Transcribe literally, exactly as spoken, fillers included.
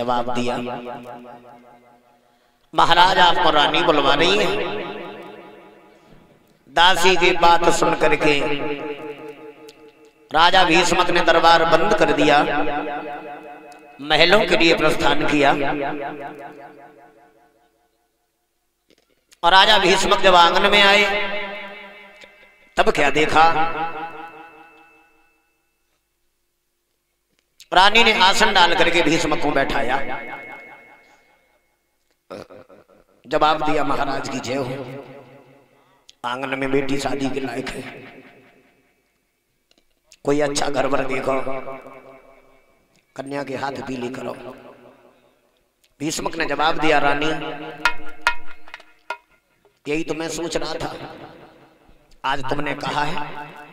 जवाब दिया, महाराज आपको रानी बुलवा रही है। दासी की बात सुन करके राजा भीष्मक ने दरबार बंद कर दिया, महलों के लिए प्रस्थान किया। और राजा भीष्मक जब आंगन में आए तब क्या देखा, रानी ने आसन डाल करके भीष्मक को बैठाया, जवाब दिया, महाराज की जय हो, आंगन में बेटी शादी के लायक है, कोई अच्छा घर वर देखो, कन्या के हाथ पीली करो। भीष्मक ने जवाब दिया, रानी यही तो मैं सोच रहा था, आज तुमने कहा है